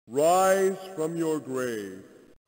Rise from your grave.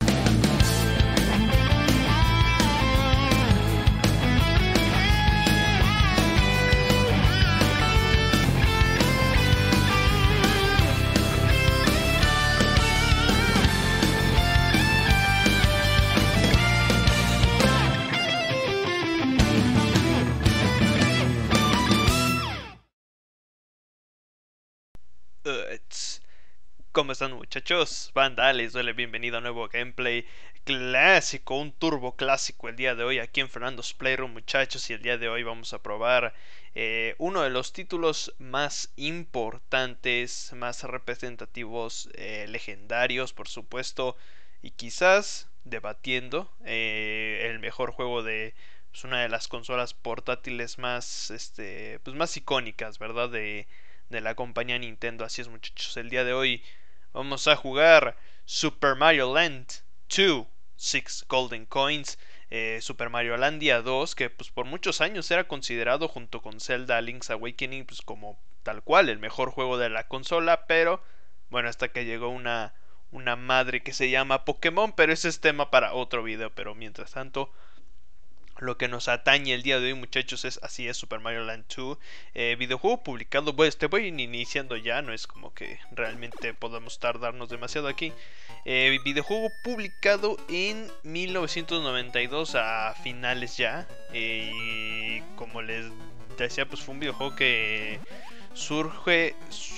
¿Cómo están, muchachos? Banda, les doy la bienvenida a un nuevo gameplay clásico, un turbo clásico el día de hoy aquí en Fernando's Playroom, muchachos. Y el día de hoy vamos a probar uno de los títulos más importantes, más representativos, legendarios, por supuesto, y quizás debatiendo el mejor juego de una de las consolas portátiles más, pues más icónicas, ¿verdad? De la compañía Nintendo. Así es, muchachos, el día de hoy vamos a jugar Super Mario Land 2, 6 Golden Coins, Super Mario Landia 2, que pues por muchos años era considerado junto con Zelda Link's Awakening pues como tal cual el mejor juego de la consola, pero bueno, hasta que llegó una madre que se llama Pokémon, pero ese es tema para otro video. Pero mientras tanto, lo que nos atañe el día de hoy, muchachos, es así es Super Mario Land 2, videojuego publicado. Pues te voy iniciando ya, no es como que realmente podamos tardarnos demasiado aquí. Videojuego publicado en 1992 a finales ya, y como les decía, pues fue un videojuego que surge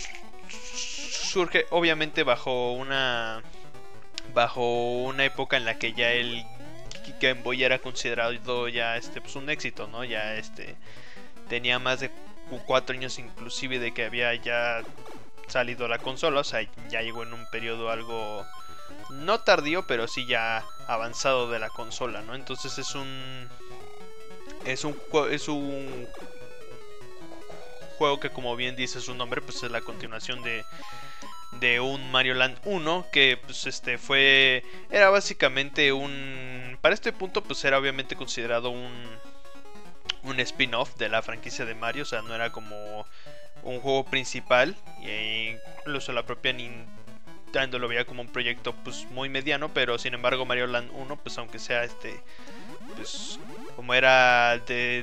obviamente bajo una época en la que ya el Game Boy era considerado ya pues un éxito, ¿no? Ya tenía más de 4 años inclusive de que había ya salido la consola, o sea, ya llegó en un periodo algo no tardío, pero sí ya avanzado de la consola, ¿no? Entonces es un juego que, como bien dice su nombre, pues es la continuación de un Mario Land 1, que pues era básicamente para este punto pues era obviamente considerado un spin-off de la franquicia de Mario, o sea, no era como un juego principal, e incluso la propia Nintendo lo veía como un proyecto pues muy mediano. Pero sin embargo Mario Land 1, pues aunque sea pues como era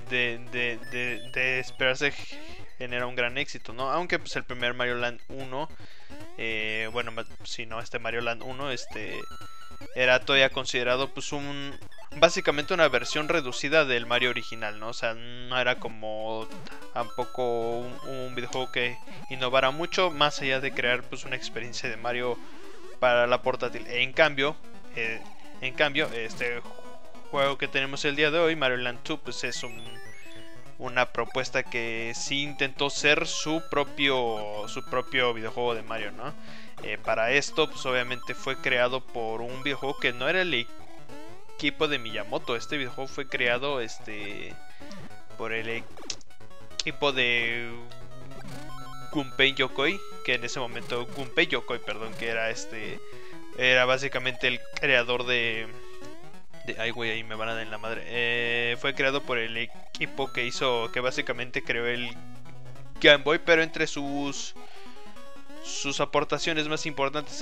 de esperarse, genera un gran éxito, ¿no? Aunque pues el primer Mario Land 1, bueno, si no, Mario Land 1 era todavía considerado pues básicamente una versión reducida del Mario original, ¿no? O sea, no era como tampoco un videojuego que innovara mucho más allá de crear pues una experiencia de Mario para la portátil. En cambio, este juego que tenemos el día de hoy, Mario Land 2, pues es una propuesta que sí intentó ser su propio videojuego de Mario, ¿no? Para esto, pues obviamente fue creado por un videojuego que no era el equipo de Miyamoto. Este videojuego fue creado por el equipo de Gunpei Yokoi, que en ese momento que era básicamente el creador ay, güey, ahí me van a dar en la madre. Fue creado por el equipo que básicamente creó el Game Boy, pero entre sus aportaciones más importantes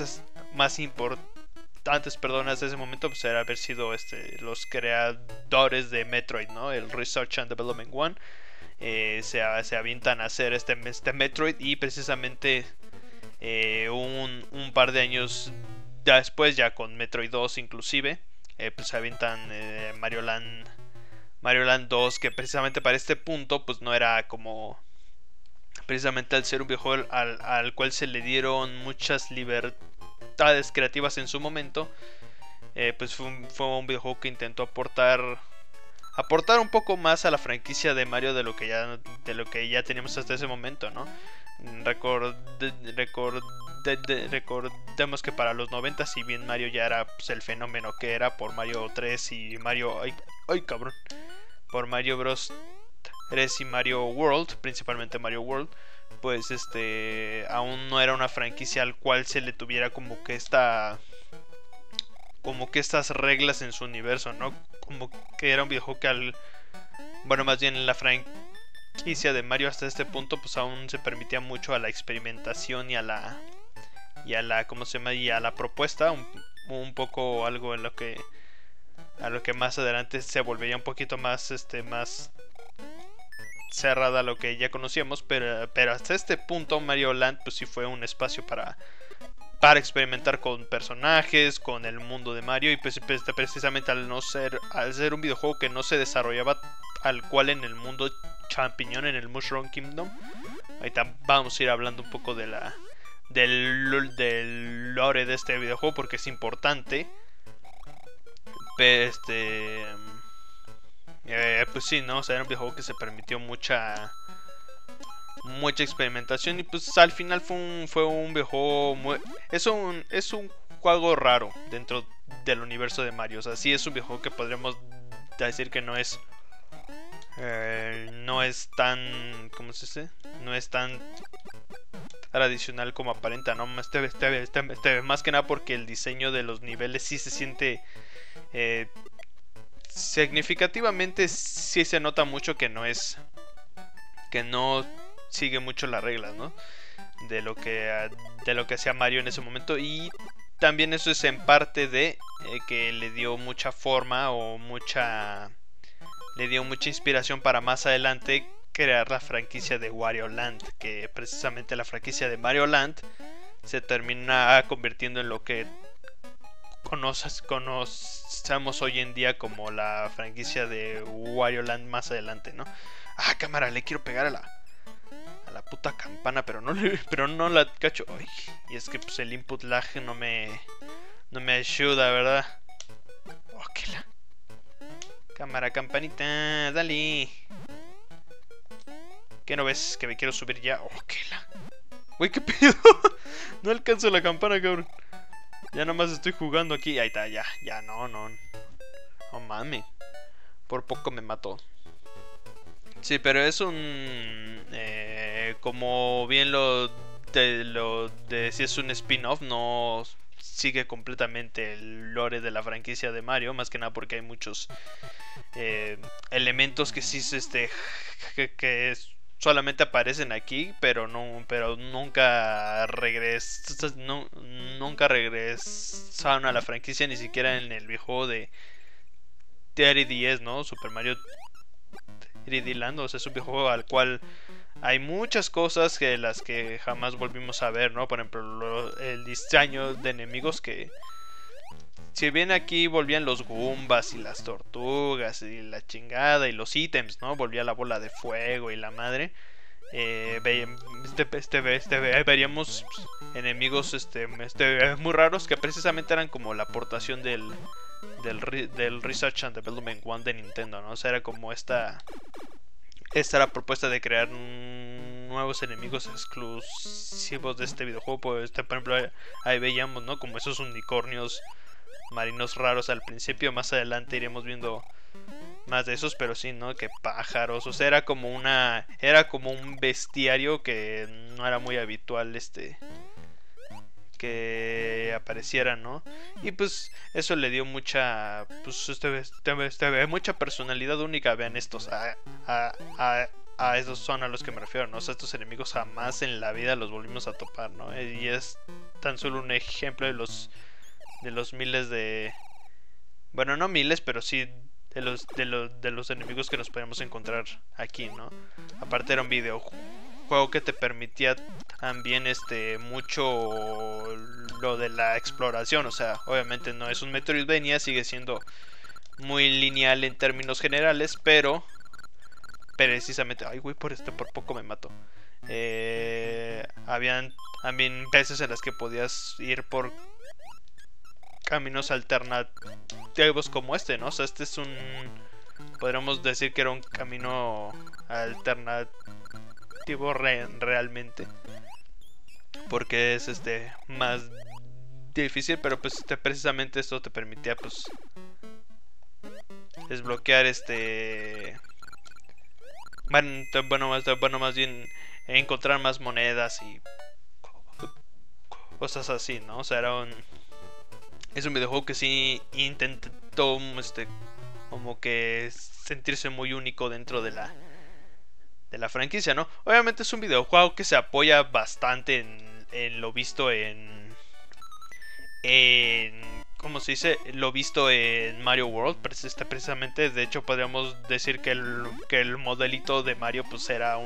hasta ese momento, pues era haber sido los creadores de Metroid, ¿no? El Research and Development One. Se avientan a hacer este Metroid, y precisamente un par de años después, ya con Metroid 2 inclusive, pues se avientan Mario Land 2, que precisamente para este punto pues no era como, precisamente al ser un videojuego al cual se le dieron muchas libertades creativas en su momento, pues fue un videojuego que intentó aportar un poco más a la franquicia de Mario de lo que ya teníamos hasta ese momento, ¿no? Recordemos que para los 90, si bien Mario ya era pues el fenómeno que era por Mario 3 y Mario... ¡Ay, cabrón! Por Mario Bros 3 y Mario World, principalmente Mario World, pues aún no era una franquicia al cual se le tuviera como que estas reglas en su universo, ¿no? Como que era un videojuego que bueno, más bien la franquicia de Mario hasta este punto pues aún se permitía mucho a la experimentación y a la y a la, ¿cómo se llama? Y a la propuesta, un poco algo en lo que a lo que más adelante se volvería un poquito más más cerrada a lo que ya conocíamos, pero hasta este punto Mario Land pues sí fue un espacio para experimentar con personajes, con el mundo de Mario, y pues precisamente al ser un videojuego que no se desarrollaba al cual en el mundo champiñón, en el Mushroom Kingdom. Ahorita vamos a ir hablando un poco de del lore de este videojuego porque es importante. Pues sí, ¿no? O sea, era un videojuego que se permitió mucha experimentación, y pues al final fue un videojuego es un juego raro dentro del universo de Mario. O sea, sí es un videojuego que podríamos decir que no es tan, ¿cómo se dice? No es tan tradicional como aparenta, ¿no? Más que nada porque el diseño de los niveles sí se siente significativamente, sí se nota mucho que no sigue mucho las reglas, ¿no? De lo que hacía Mario en ese momento, y también eso es en parte de que le dio mucha forma le dio mucha inspiración para más adelante crear la franquicia de Wario Land, que precisamente la franquicia de Mario Land se termina convirtiendo en lo que conocemos hoy en día como la franquicia de Wario Land más adelante, ¿no? Ah, cámara, le quiero pegar a la puta campana, pero no la cacho. Ay, y es que pues el input lag no me ayuda, ¿verdad? Oh, que la cámara, campanita, dale. ¿Qué no ves? Que me quiero subir ya. Oh, que la... Güey, ¿qué pedo? No alcanzo la campana, cabrón. Ya nomás estoy jugando aquí. Ahí está, ya, no. No mames. Por poco me mató. Sí, pero es un... como bien lo si es un spin-off, no sigue completamente el lore de la franquicia de Mario. Más que nada porque hay muchos elementos que sí que solamente aparecen aquí, pero nunca regresaron a la franquicia, ni siquiera en el viejo de 3DS, ¿no? Super Mario 3D Land. O sea, es un videojuego al cual hay muchas cosas que las que jamás volvimos a ver, ¿no? Por ejemplo, el diseño de enemigos, que si bien aquí volvían los Goombas y las tortugas y la chingada y los ítems, ¿no? Volvía la bola de fuego y la madre. Veríamos enemigos muy raros que precisamente eran como la aportación del Research and Development One de Nintendo, ¿no? O sea, era como esta era la propuesta de crear nuevos enemigos exclusivos de este videojuego. Pues, por ejemplo, ahí veíamos, ¿no? Como esos unicornios marinos raros al principio. Más adelante iremos viendo más de esos, pero sí, ¿no? Que pájaros. O sea, era como un bestiario que no era muy habitual que apareciera, ¿no? Y pues eso le dio mucha mucha personalidad única. Vean estos, a esos son a los que me refiero, ¿no? O sea, estos enemigos jamás en la vida los volvimos a topar, ¿no? Y es tan solo un ejemplo de los miles de... Bueno, no miles, pero sí de los enemigos que nos podíamos encontrar aquí, ¿no? Aparte era un videojuego que te permitía también mucho lo de la exploración. O sea, obviamente no es un Metroidvania, sigue siendo muy lineal en términos generales, pero precisamente, ay güey, por poco me mato. Habían también veces en las que podías ir por caminos alternativos como este, ¿no? O sea, este es podríamos decir que era un camino alternativo realmente, porque es más difícil, pero pues precisamente esto te permitía pues desbloquear bueno, más bien encontrar más monedas y cosas así, ¿no? O sea, es un videojuego que sí intentó como que sentirse muy único dentro de la franquicia, ¿no? Obviamente es un videojuego que se apoya bastante en lo visto en ¿cómo se dice? Lo visto en Mario World, precisamente. De hecho, podríamos decir que el modelito de Mario pues era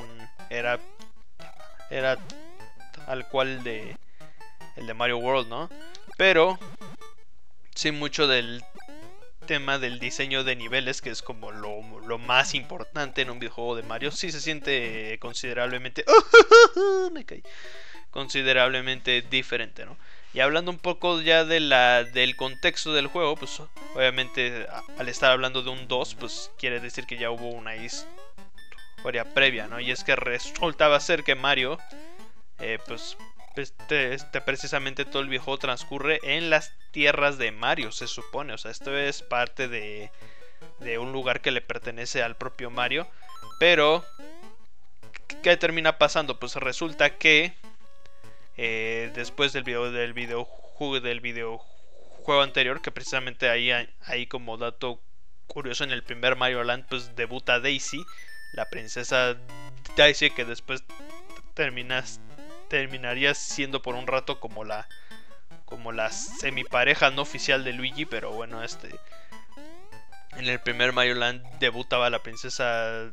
tal cual el de Mario World, ¿no? Pero sí, mucho del tema del diseño de niveles, que es como lo más importante en un videojuego de Mario, sí se siente considerablemente me caí, considerablemente diferente, ¿no? Y hablando un poco ya del contexto del juego, pues obviamente al estar hablando de un 2, pues quiere decir que ya hubo una historia previa, ¿no? Y es que resultaba ser que Mario pues precisamente todo el videojuego transcurre en las tierras de Mario, se supone. O sea, esto es parte de un lugar que le pertenece al propio Mario. Pero ¿qué termina pasando? Pues resulta que después del videojuego anterior, que precisamente ahí como dato curioso, en el primer Mario Land pues debuta Daisy, la princesa Daisy, que después terminaría siendo por un rato como la semipareja no oficial de Luigi. Pero bueno, en el primer Mario Land debutaba la princesa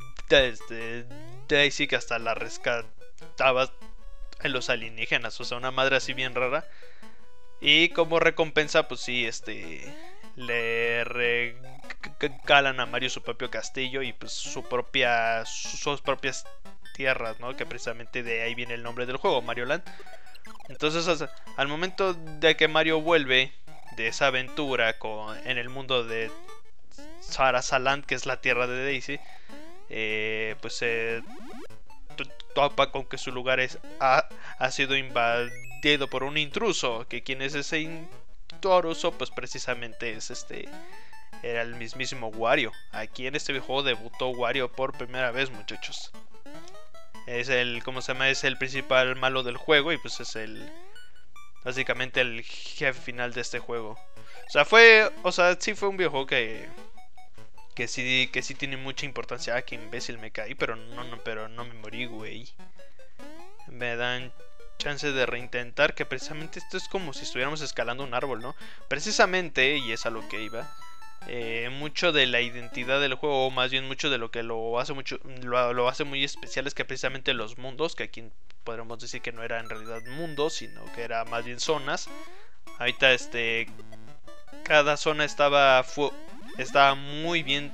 Daisy, que hasta la rescataba en los alienígenas, o sea, una madre así bien rara. Y como recompensa, pues sí, le regalan a Mario su propio castillo y pues sus propias tierras, ¿no? Que precisamente de ahí viene el nombre del juego, Mario Land. Entonces, al momento de que Mario vuelve de esa aventura en el mundo de Sarasaland, que es la tierra de Daisy, pues se topa con que su lugar ha sido invadido por un intruso. Que quien es ese intruso, pues precisamente era el mismísimo Wario. Aquí en este videojuego debutó Wario por primera vez, muchachos. Es ¿cómo se llama? Es el principal malo del juego y pues es básicamente el jefe final de este juego. O sea, sí fue un videojuego que sí tiene mucha importancia. Ah, qué imbécil me caí, pero no me morí, güey. Me dan chance de reintentar, que precisamente esto es como si estuviéramos escalando un árbol, ¿no? Precisamente, y es a lo que iba, mucho de la identidad del juego, o más bien mucho de lo que lo hace muy especial, es que precisamente los mundos, que aquí podríamos decir que no era en realidad mundos, sino que era más bien zonas. Ahorita cada zona estaba muy bien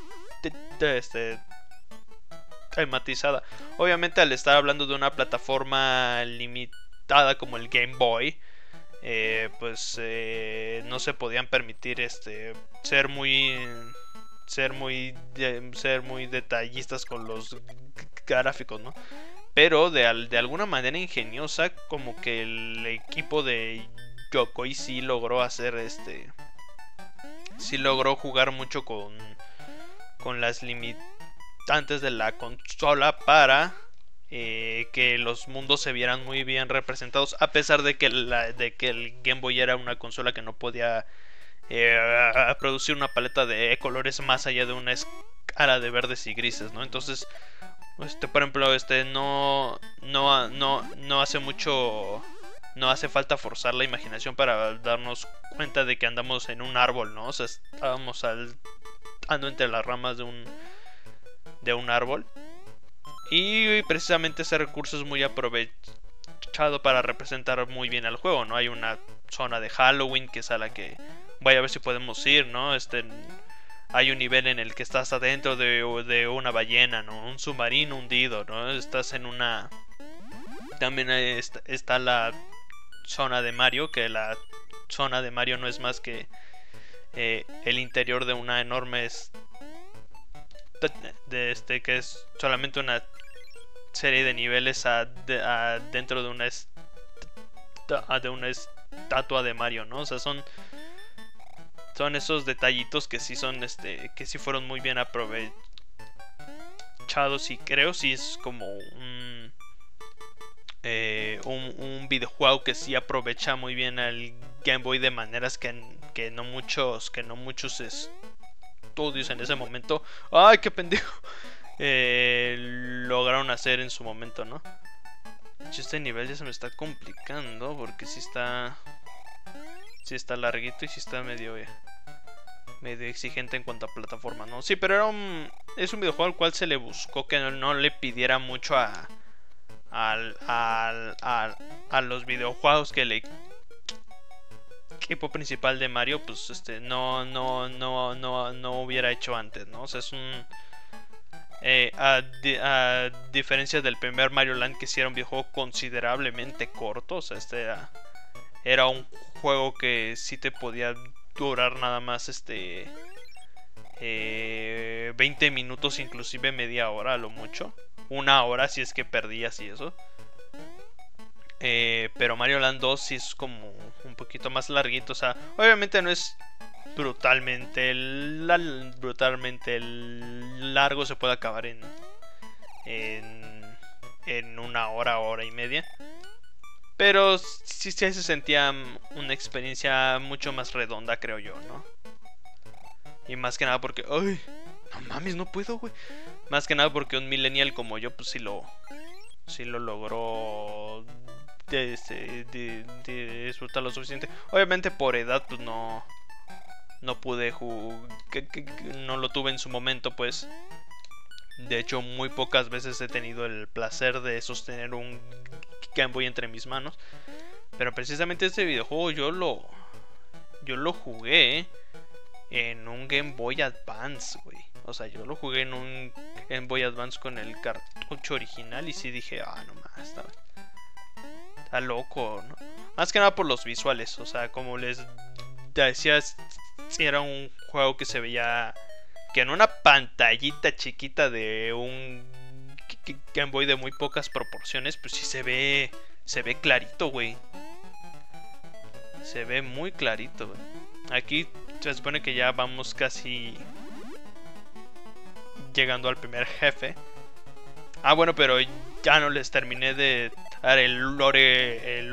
tematizada. Obviamente, al estar hablando de una plataforma limitada como el Game Boy, pues no se podían permitir ser muy detallistas con los gráficos, ¿no? Pero de alguna manera ingeniosa, como que el equipo de Yokoi sí logró hacer sí logró jugar mucho con las limitantes de la consola para que los mundos se vieran muy bien representados, a pesar de que el Game Boy era una consola que no podía producir una paleta de colores más allá de una escala de verdes y grises, ¿no? Entonces, por ejemplo, no hace mucho, no hace falta forzar la imaginación para darnos cuenta de que andamos en un árbol, ¿no? O sea, estábamos saltando entre las ramas de un árbol. Y precisamente ese recurso es muy aprovechado para representar muy bien al juego, ¿no? Hay una zona de Halloween que es a la que voy a ver si podemos ir, ¿no? Hay un nivel en el que estás adentro de una ballena, ¿no? Un submarino hundido, ¿no? Estás en una... También está la zona de Mario, que la zona de Mario no es más que el interior de una enorme... que es solamente una serie de niveles dentro de una estatua de Mario, ¿no? O sea, son esos detallitos que sí son que sí fueron muy bien aprovechados, y creo sí es como un videojuego que sí aprovecha muy bien al Game Boy de maneras que no muchos estudios en ese momento, ay, qué pendejo, lograron hacer en su momento, ¿no? Este nivel ya se me está complicando porque sí está Sí está larguito y sí está medio exigente en cuanto a plataforma, ¿no? Sí, pero es un videojuego al cual se le buscó que no le pidiera mucho a los videojuegos que el equipo principal de Mario pues no hubiera hecho antes, ¿no? O sea, es un a diferencia del primer Mario Land, que sí era un videojuego considerablemente corto. O sea, era un juego que sí te podía durar nada más 20 minutos, inclusive media hora a lo mucho. Una hora si es que perdías y eso. Pero Mario Land 2 sí es como un poquito más larguito. O sea, obviamente no es brutalmente largo. Se puede acabar en una hora y media. Pero sí se sentía una experiencia mucho más redonda, creo yo, ¿no? Y más que nada porque... ¡Ay! No mames, no puedo, güey. Más que nada porque un millennial como yo, pues sí lo logró disfrutar lo suficiente. Obviamente por edad, pues no pude jugar, no lo tuve en su momento, pues. De hecho, muy pocas veces he tenido el placer de sostener un Game Boy entre mis manos. Pero precisamente este videojuego yo lo jugué en un Game Boy Advance, güey. O sea, yo lo jugué en un Game Boy Advance con el cartucho original y sí dije, no más, está loco, ¿no? Más que nada por los visuales. O sea, como les decía, era un juego que se veía que en una pantallita chiquita de un Game Boy de muy pocas proporciones, pues sí se ve clarito, güey. Se ve muy clarito, güey. Aquí se supone que ya vamos casi llegando al primer jefe. Bueno, pero ya no les terminé de dar el lore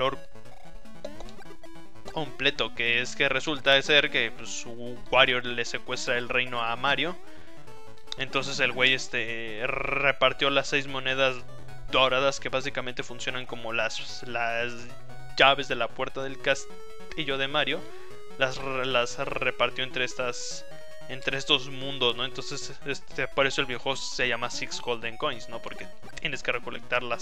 completo, que es que resulta de ser que pues, Wario le secuestra el reino a Mario. Entonces el güey repartió las 6 monedas doradas, que básicamente funcionan como las llaves de la puerta del castillo de Mario. Las repartió entre estos mundos, ¿no? Entonces por eso el videojuego se llama Six Golden Coins, ¿no? Porque tienes que recolectar las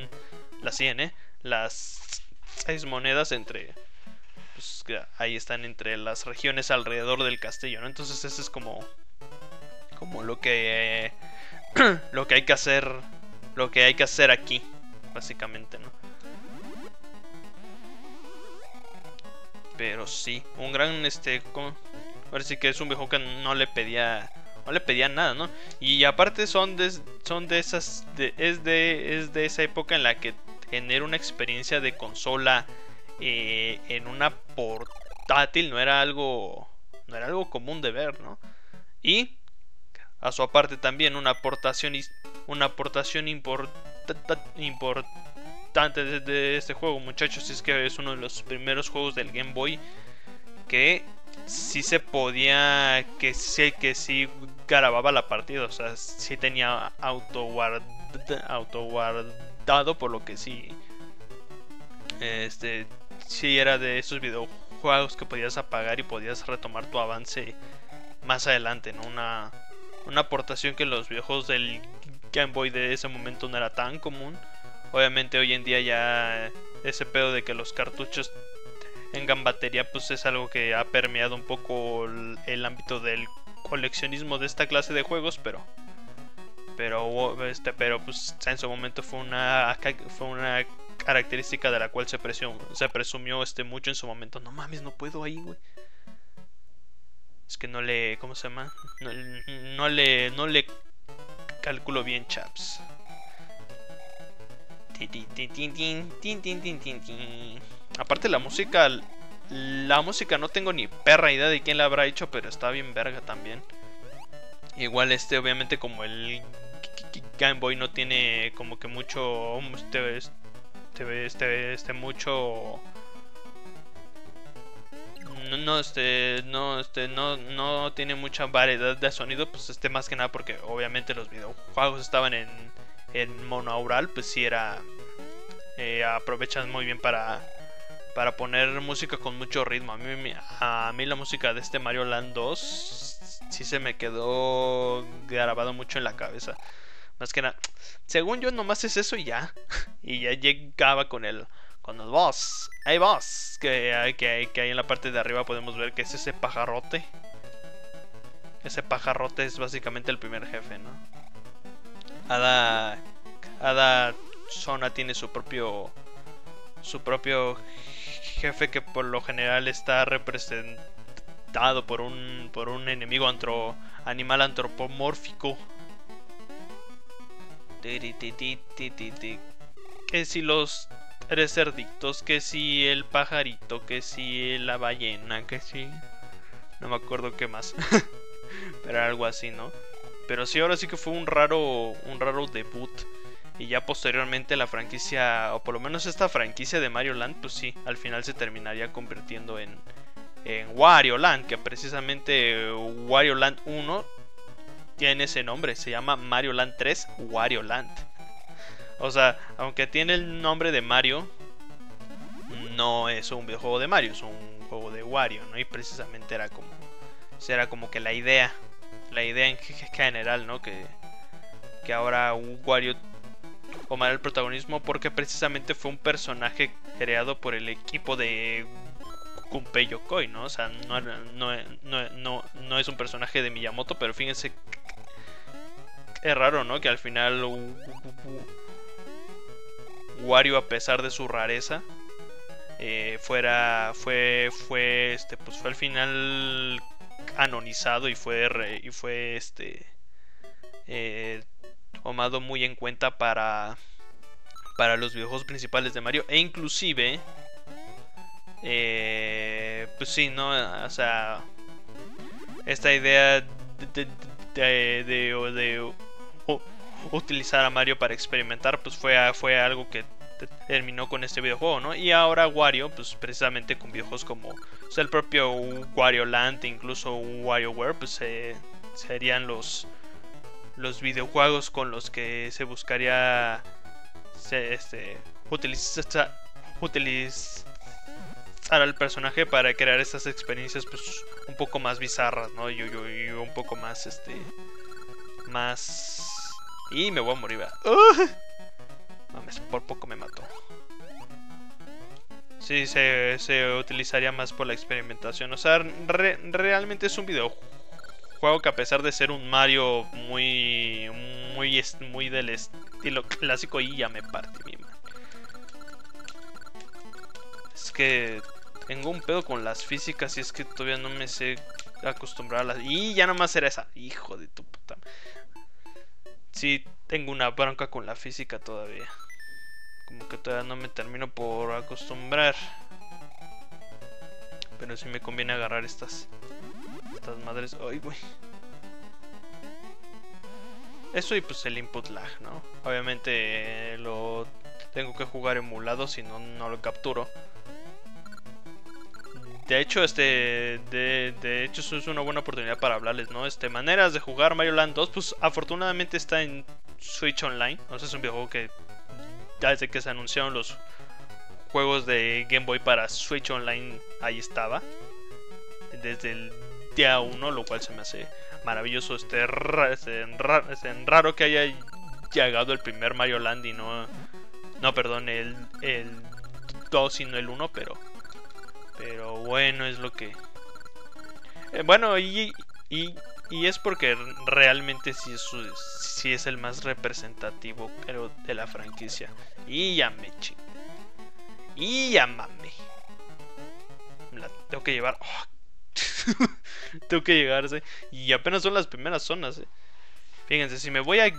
6 monedas entre... Pues ahí están entre las regiones alrededor del castillo, ¿no? Entonces ese es como lo que hay que hacer, aquí, básicamente, ¿no? Pero sí, un gran ahora sí que es un viejo que no le pedía nada, ¿no? Y aparte es de esa época en la que tener una experiencia de consola en una portátil no era algo común de ver, ¿no? Y a su aparte también una aportación importante de este juego, muchachos, es que es uno de los primeros juegos del Game Boy que sí se podía, que sí grababa la partida. O sea, sí tenía autoguardado, por lo que sí sí era de esos videojuegos que podías apagar y podías retomar tu avance más adelante, ¿no? Una aportación que en los videojuegos del Game Boy de ese momento no era tan común. Obviamente hoy en día ya ese pedo de que los cartuchos tengan batería pues es algo que ha permeado un poco el ámbito del coleccionismo de esta clase de juegos, pero pues en su momento fue una característica de la cual se presumió mucho en su momento. No mames, no puedo ahí, güey. Es que no le... ¿Cómo se llama? No le calculo bien, chaps. Aparte la música no tengo ni perra idea de quién la habrá hecho, pero está bien verga también. Igual obviamente como el Game Boy no tiene como que mucho mucho no tiene mucha variedad de sonido, pues más que nada porque obviamente los videojuegos estaban en monoaural, pues sí era aprovechan muy bien para para poner música con mucho ritmo. A mí la música de este Mario Land 2 sí se me quedó grabado mucho en la cabeza. Más que nada, según yo nomás es eso y ya. Y ya llegaba con el boss. Hey boss. Que hay en la parte de arriba podemos ver que es ese pajarrote. Ese pajarrote es básicamente el primer jefe, ¿no? Cada zona tiene su propio jefe, que por lo general está representado por un enemigo animal antropomórfico. Que si los tres cerditos, que si el pajarito, que si la ballena, que si... No me acuerdo qué más. Pero algo así, ¿no? Pero sí, ahora sí que fue un raro debut. Y ya posteriormente la franquicia, o por lo menos esta franquicia de Mario Land, pues sí, al final se terminaría convirtiendo en Wario Land. Que precisamente Wario Land 1 tiene ese nombre, se llama Mario Land 3 Wario Land. O sea, aunque tiene el nombre de Mario, no es un videojuego de Mario, es un juego de Wario, ¿no? Y precisamente era como que la idea en general, ¿no? Que ahora Wario tomara el protagonismo, porque precisamente fue un personaje creado por el equipo de Gunpei Yokoi, ¿no? O sea, no es un personaje de Miyamoto, pero fíjense, es raro, ¿no? Que al final Wario, a pesar de su rareza, fue al final canonizado y fue tomado muy en cuenta para los videojuegos principales de Mario. E inclusive pues sí, ¿no? O sea, esta idea de utilizar a Mario para experimentar, pues fue algo que terminó con este videojuego, ¿no? Y ahora Wario, pues precisamente con videojuegos como, o sea, el propio Wario Land, incluso WarioWare, pues serían los videojuegos con los que se buscaría utilizar al personaje para crear estas experiencias, pues un poco más bizarras, ¿no? Y un poco más y me voy a morir, ¿verdad? Mames, por poco me mató. Sí, se utilizaría más por la experimentación. O sea, realmente es un videojuego que, a pesar de ser un Mario muy del estilo clásico, y ya me parte mi madre. Es que tengo un pedo con las físicas y es que todavía no me sé acostumbrar a las... Y ya nomás era esa. Hijo de tu puta. Sí, tengo una bronca con la física todavía. Como que todavía no me termino por acostumbrar. Pero sí me conviene agarrar estas madres. Ay, güey. Eso y pues el input lag, ¿no? Obviamente lo tengo que jugar emulado, si no, no lo capturo. De hecho, eso es una buena oportunidad para hablarles, ¿no? Maneras de jugar Mario Land 2, pues afortunadamente está en Switch Online. O sea, es un videojuego que desde que se anunciaron los juegos de Game Boy para Switch Online, ahí estaba. Desde el día 1, lo cual se me hace maravilloso. Raro que haya llegado el primer Mario Land y no, perdón, el 2 y no el 1, pero bueno, es lo que... bueno, y es porque realmente sí es el más representativo, creo, de la franquicia. Y ya me chingué. Y ya mame. La tengo que llevar. Oh. Tengo que llegarse. Y apenas son las primeras zonas. Fíjense, si me voy a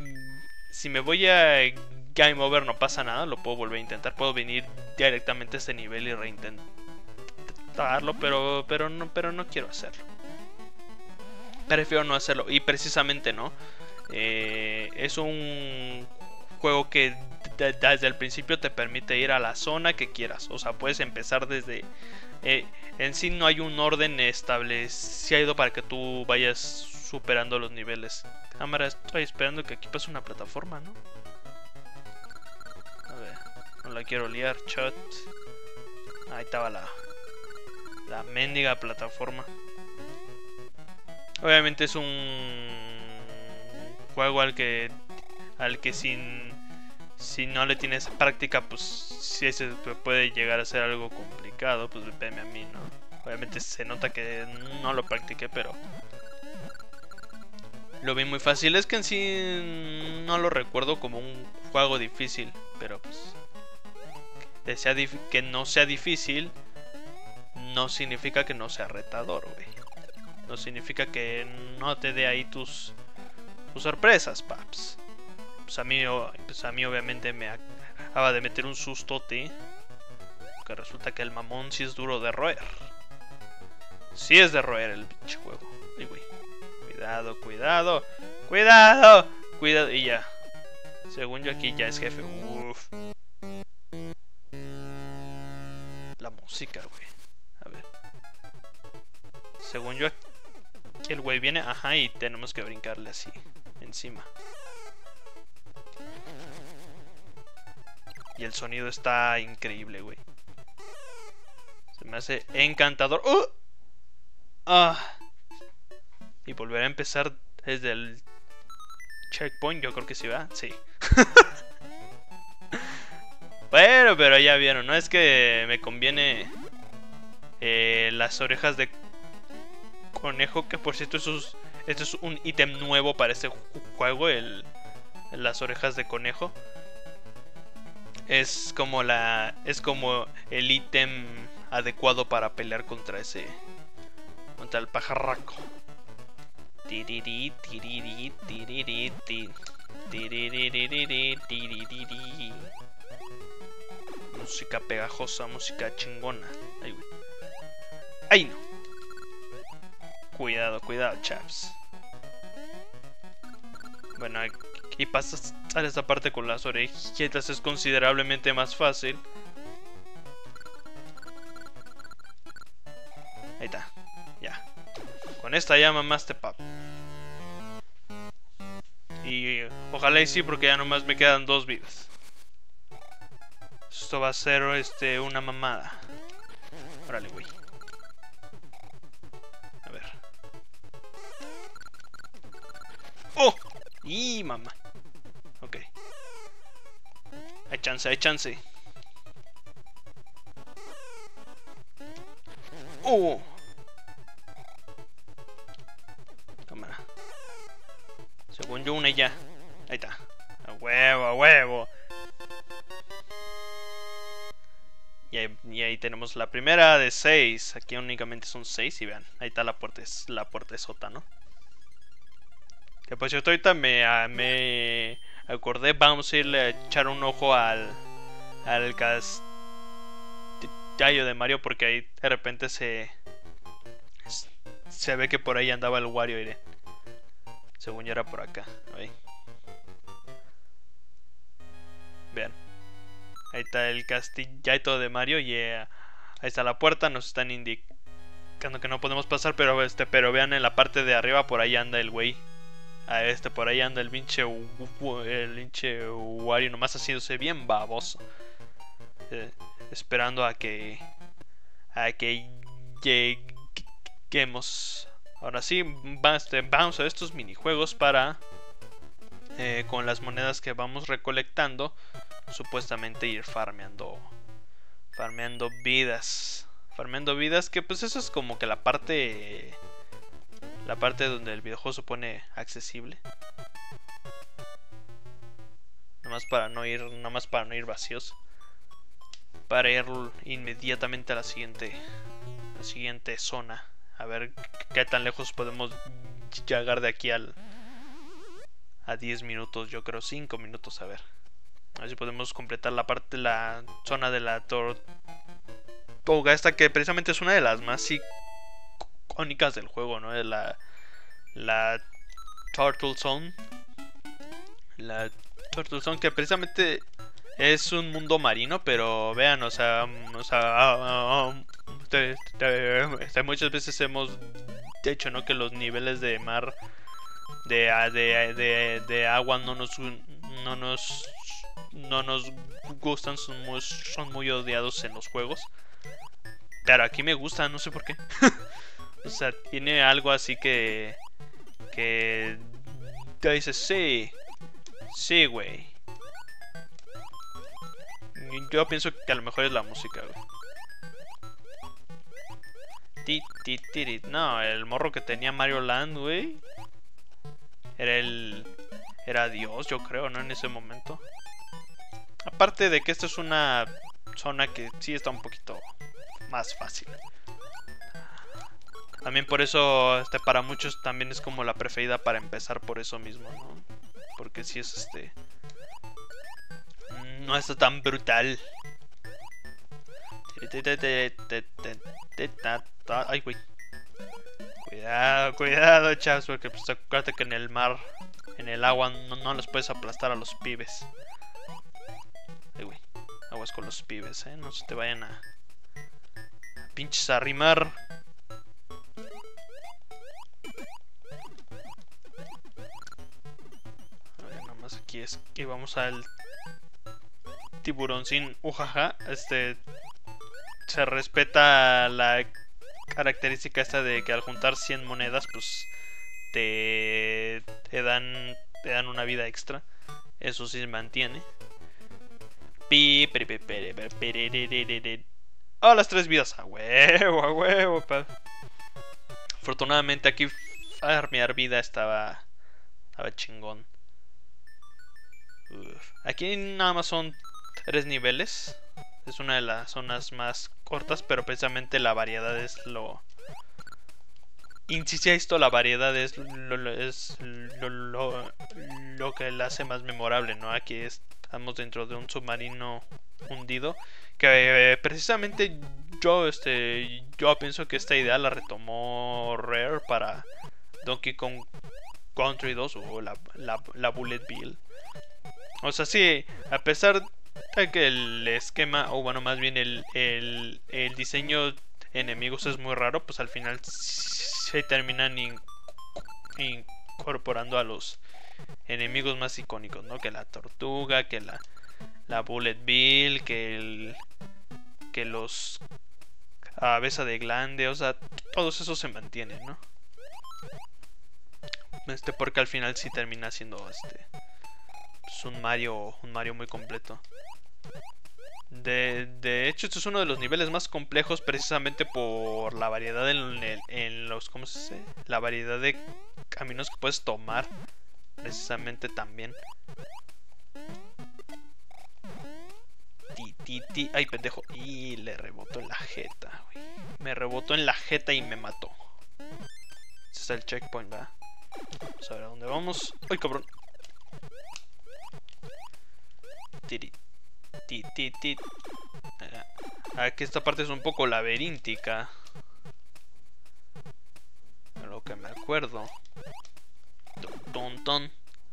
Game Over, no pasa nada. Lo puedo volver a intentar. Puedo venir directamente a este nivel y reintentarlo. Pero no quiero hacerlo. Prefiero no hacerlo. Y precisamente no. Es un juego que desde el principio te permite ir a la zona que quieras. O sea, puedes empezar desde... en sí no hay un orden establecido para que tú vayas superando los niveles. Cámara, estoy esperando que aquí pase una plataforma, ¿no? A ver, no la quiero liar, chat. Ahí estaba la mendiga plataforma. Obviamente es un juego al que si no le tienes práctica, pues sí se puede llegar a ser algo complicado. Pues depende a mí, ¿no? Obviamente se nota que no lo practiqué, pero lo vi muy fácil. Es que en sí no lo recuerdo como un juego difícil, pero pues que no sea difícil no significa que no sea retador, güey. No significa que no te dé ahí tus sorpresas, paps. Pues a mí obviamente me acaba de meter un sustote, que resulta que el mamón sí es duro de roer. Sí es de roer el pinche juego. Ay, güey. Cuidado, cuidado, cuidado, cuidado. Y ya. Según yo aquí ya es jefe. Uff. La música, güey. A ver. Según yo aquí el güey viene, ajá, y tenemos que brincarle así encima. Y el sonido está increíble, güey. Se me hace encantador. ¡Ah! Y volver a empezar desde el checkpoint, yo creo que sí va. Sí. Bueno, pero ya vieron, ¿no? Es que me conviene las orejas de conejo, que por cierto esto es un ítem nuevo para este juego, las orejas de conejo. Es como el ítem adecuado para pelear contra el pajarraco. Música pegajosa, música chingona. Ay, güey. ¡Ay, no! Cuidado, cuidado, chaps. Bueno, aquí pasas a esta parte con las orejitas, es considerablemente más fácil. Ahí está, ya. Con esta ya mamaste, pap. Y ojalá y sí, porque ya nomás me quedan 2 vidas. Esto va a ser una mamada. Órale, güey. A ver. ¡Oh! ¡Y mamá! Ok. Hay chance, hay chance. ¡Oh! Cámara. Según yo, una y ya. Ahí está. A huevo, a huevo. Y ahí tenemos la primera de 6. Aquí únicamente son 6 y vean. Ahí está la puertezota, ¿no? Que pues yo ahorita me acordé. Vamos a irle a echar un ojo al castillo de Mario, porque ahí de repente se ve que por ahí andaba el Wario, iré. Según yo era por acá. Ahí. Vean. Ahí está el castillito de Mario y ahí está la puerta. Nos están indicando que no podemos pasar, pero vean en la parte de arriba, por ahí anda el güey. Por ahí anda el pinche Wario, nomás haciéndose bien baboso. Esperando a que lleguemos. Ahora sí, vamos a estos minijuegos para con las monedas que vamos recolectando, supuestamente ir farmeando vidas. Farmeando vidas, que pues eso es como que la parte donde el videojuego se pone accesible. Nomás para no ir vacíos. Para ir inmediatamente a la siguiente zona. A ver qué tan lejos podemos llegar de aquí a 10 minutos, yo creo 5 minutos, a ver si podemos completar la zona de la tortuga, esta que precisamente es una de las más icónicas del juego, ¿no? Es la Turtle Zone. La Turtle Zone, que precisamente es un mundo marino, pero vean, muchas veces hemos dicho, ¿no?, que los niveles de mar de agua no nos gustan, son muy odiados en los juegos. Pero aquí me gusta, no sé por qué. O sea, tiene algo así que te dice, sí. Sí, güey. Yo pienso que a lo mejor es la música, güey. No, el morro que tenía Mario Land, güey. Era Dios, yo creo, ¿no? En ese momento. Aparte de que esta es una zona que sí está un poquito más fácil. También por eso, para muchos también es como la preferida para empezar por eso mismo, ¿no? Porque sí es no está tan brutal. Ay, güey. Cuidado, chavos, porque pues acuérdate que en el mar, en el agua, no los puedes aplastar a los pibes. Ay, güey. Aguas con los pibes, no se te vayan a pinches arrimar. A ver, nada más aquí es que vamos al tiburón sin ujaja. Se respeta la característica esta de que al juntar 100 monedas, pues te dan una vida extra. Eso sí se mantiene. Oh, las 3 vidas. A huevo, pa. Afortunadamente aquí farmear vida estaba chingón. Aquí nada más son 3 niveles. Es una de las zonas más cortas, pero precisamente la variedad es lo... Insisto, la variedad es lo que la hace más memorable, ¿no? Aquí estamos dentro de un submarino hundido, que precisamente yo pienso que esta idea la retomó Rare para Donkey Kong Country 2 o la Bullet Bill. O sea, sí, a pesar de que el esquema, o bueno, más bien el diseño de enemigos es muy raro, pues al final se terminan incorporando a los enemigos más icónicos, ¿no? Que la tortuga, que la Bullet Bill, que los cabeza de glande, o sea, todos esos se mantienen, ¿no? Porque al final sí termina siendo pues un Mario muy completo. De hecho, este es uno de los niveles más complejos precisamente por la variedad en los... ¿Cómo se dice? La variedad de caminos que puedes tomar. Precisamente también. Ay, pendejo. Y le rebotó en la jeta, güey. Me rebotó en la jeta y me mató. Ese es el checkpoint, ¿verdad? Vamos a ver a dónde vamos. ¡Ay, cabrón! Aquí esta parte es un poco laberíntica, a lo que me acuerdo. Ton.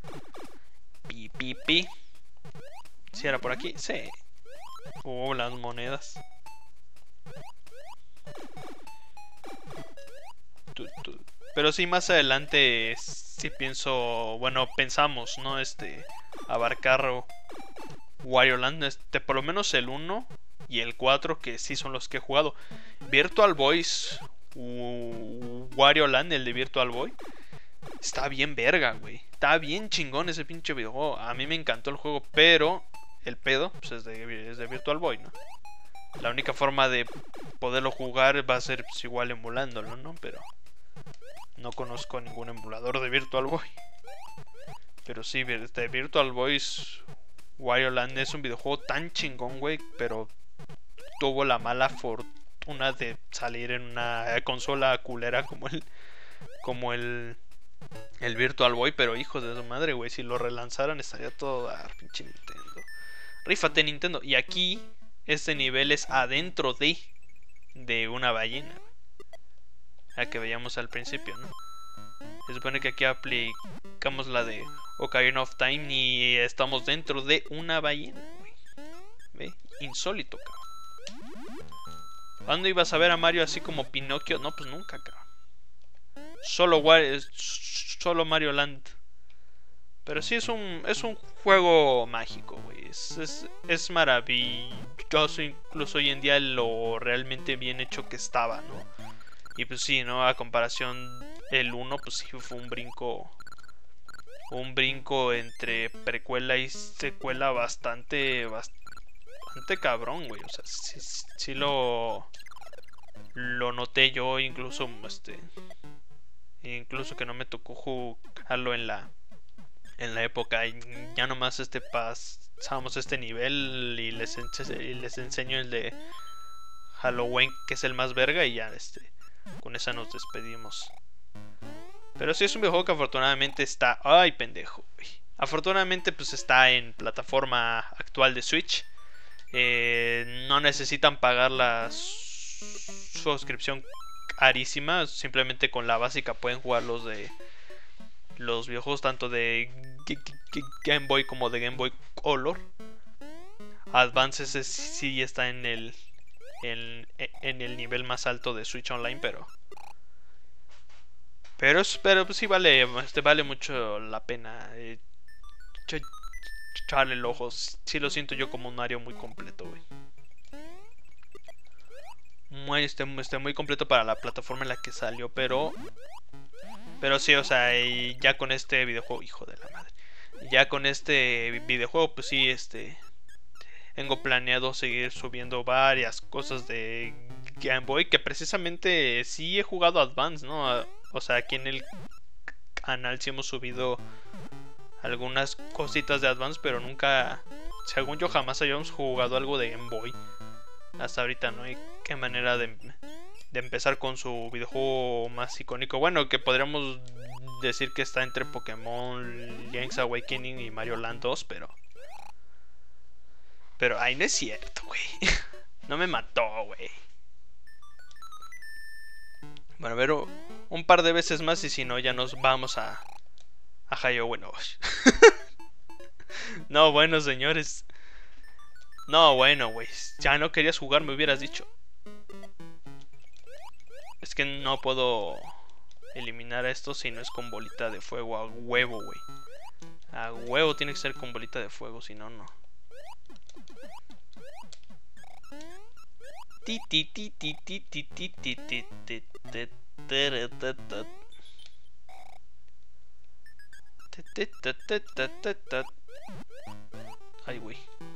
Pi. ¿Si era por aquí? Sí. Las monedas. Pero sí, más adelante sí pienso, bueno, pensamos, ¿no? Abarcar Wario Land, por lo menos el 1 y el 4, que sí son los que he jugado. Virtual Boys, Wario Land, el de Virtual Boy, está bien verga, güey. Está bien chingón ese pinche videojuego. A mí me encantó el juego, pero el pedo pues es de Virtual Boy, ¿no? La única forma de poderlo jugar va a ser pues, igual emulándolo, ¿no? Pero no conozco ningún emulador de Virtual Boy. Pero sí, de Virtual Boys, Wario Land es un videojuego tan chingón, güey, pero tuvo la mala fortuna de salir en una consola culera como el Virtual Boy, pero hijos de su madre, güey, si lo relanzaran estaría todo a pinche Nintendo. Rífate, Nintendo. Y aquí este nivel es adentro de una ballena, la que veíamos al principio, ¿no? Se supone que aquí aplicamos la de Ocarina of Time y estamos dentro de una ballena, güey. ¿Ve? Insólito, cabrón. ¿Cuándo ibas a ver a Mario así como Pinocchio? No, pues nunca, cabrón. Solo Mario Land Pero sí es un juego mágico, güey. Es maravilloso, incluso hoy en día lo realmente bien hecho que estaba, ¿no? Y pues sí, ¿no? A comparación el 1, pues sí fue un brinco entre precuela y secuela bastante cabrón, güey. O sea, sí lo noté yo, incluso incluso que no me tocó jugarlo en la época, y ya nomás pasamos este nivel y les enseño el de Halloween, que es el más verga, y ya con esa nos despedimos. Pero sí es un videojuego que afortunadamente está... Ay, pendejo, güey. Afortunadamente pues está en plataforma actual de Switch. No necesitan pagar la suscripción carísima. Simplemente con la básica pueden jugar los videojuegos tanto de Game Boy como de Game Boy Color. Advance sí está en el nivel más alto de Switch Online, pero pues sí vale mucho la pena echarle el ojo. Sí lo siento yo como un Mario muy completo, güey. Muy completo para la plataforma en la que salió, pero sí, o sea, ya con este videojuego, hijo de la madre, ya con este videojuego, pues sí, tengo planeado seguir subiendo varias cosas de Game Boy, que precisamente sí he jugado Advance, ¿no? O sea, aquí en el canal sí hemos subido algunas cositas de Advance, pero nunca, según yo, jamás habíamos jugado algo de Game Boy. Hasta ahorita no hay qué manera de empezar con su videojuego más icónico. Bueno, que podríamos decir que está entre Pokémon, Link's Awakening y Mario Land 2, pero ay, no es cierto, güey. No me mató, güey. Bueno, a ver, un par de veces más y si no ya nos vamos a Halloween. No, bueno, señores. No, bueno, güey. Ya no querías jugar, me hubieras dicho. Es que no puedo eliminar esto si no es con bolita de fuego. A huevo, güey. A huevo tiene que ser con bolita de fuego, si no, no. Ay, güey.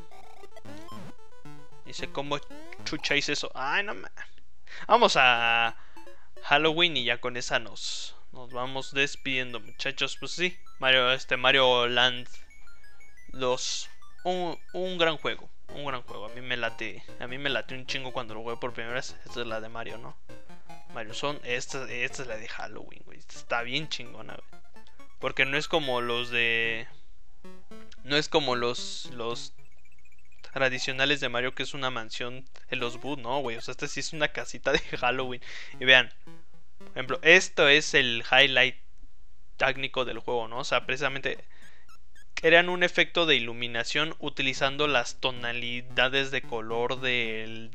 Dice, ¿cómo chucha hice eso? Ay, no me... Vamos a Halloween y ya con esa nos vamos despidiendo, muchachos. Pues sí, Mario Land 2. Un gran juego. Un gran juego. A mí me late un chingo cuando lo jugué por primera vez. Esta es la de Mario, ¿no? Mario Son. Esta es la de Halloween, güey. Está bien chingona, güey. Porque no es como los de... No es como los tradicionales de Mario, que es una mansión en los Boo, no, güey. O sea, sí es una casita de Halloween. Y vean, por ejemplo, esto es el highlight técnico del juego, ¿no? O sea, precisamente crean un efecto de iluminación utilizando las tonalidades de color del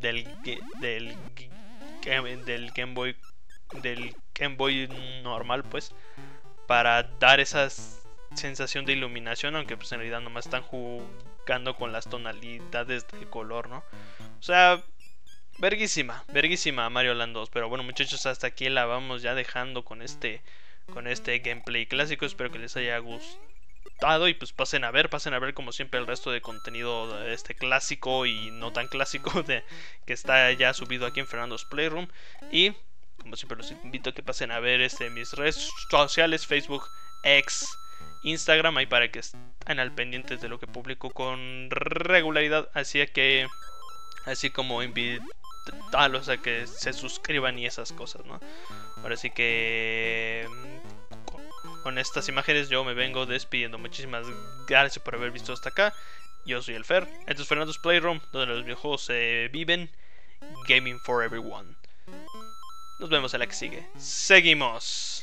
Game Boy, normal, pues, para dar esa sensación de iluminación, aunque pues en realidad nomás están jugando con las tonalidades de color, ¿no? O sea, verguísima Mario Land 2. Pero bueno, muchachos, hasta aquí la vamos ya dejando con este gameplay clásico. Espero que les haya gustado y pues pasen a ver como siempre el resto de contenido clásico y no tan clásico que está ya subido aquí en Fernando's Playroom. Y como siempre los invito a que pasen a ver mis redes sociales, Facebook, X, Instagram, ahí para que estén al pendientes de lo que publico con regularidad. Así como invitarlos a que se suscriban y esas cosas, ¿no? Ahora sí que con estas imágenes yo me vengo despidiendo. Muchísimas gracias por haber visto hasta acá. Yo soy el Fer. Esto es Fernando's Playroom, donde los videojuegos se viven. Gaming for everyone. Nos vemos en la que sigue. Seguimos.